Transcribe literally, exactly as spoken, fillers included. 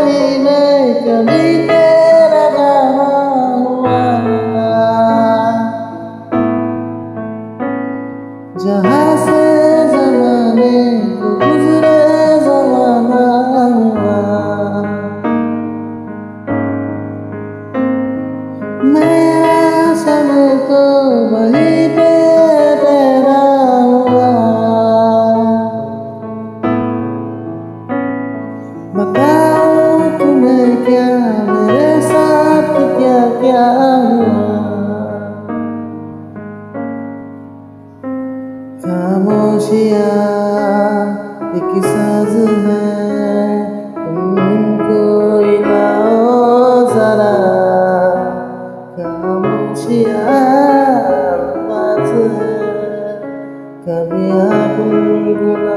ही मैं कभी तेरा रहा हुआ, जहाँ से ज़माने को गुज़रे ज़माना हुआ। मैं समय तो वहीं पे ठहरा हुआ, बताऊं तुम्हें क्या मेरे साथ क्या क्या हुआ। खामोशियाँ एक साज है, तुमको हिलाओ जरा। खामोशियाँ आवाज़ है, कभी आप